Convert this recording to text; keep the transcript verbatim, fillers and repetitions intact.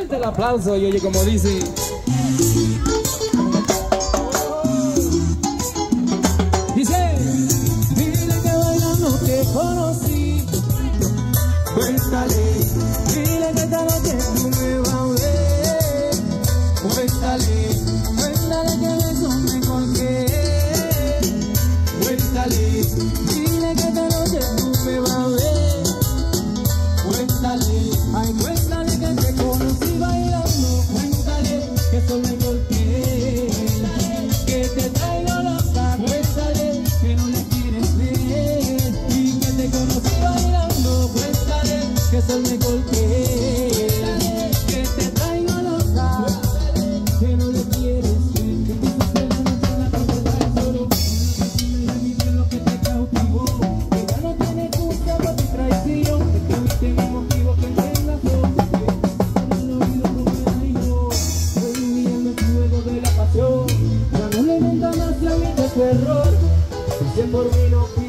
Fuerte el aplauso y oye como dice. Dice, dile que bailando te conocí. Cuéntale, dile que esta noche tú me vas a ver. Cuéntale, cuéntale que beso me colgué. Cuéntale, dile que esta noche tú me vas a ver. Cuéntale, ay cuéntale que te conocí bailando. Cuéntale que solo me golpeé, que te traigo loca. Cuéntale que no le quieres ver y que te conocí bailando. Cuéntale que solo me golpeé, que te traigo loca, que no le quieres ver. Que te suceda no la cabeza solo, que tú me das mi bien lo que te cautivó, que ya no tienes culpa por tu traición, que tuviste mi motivo que entiendas lo que en el oído como el aire, reviviendo el fuego de la pasión. Ya no le venga más la vida tu error, si por mí no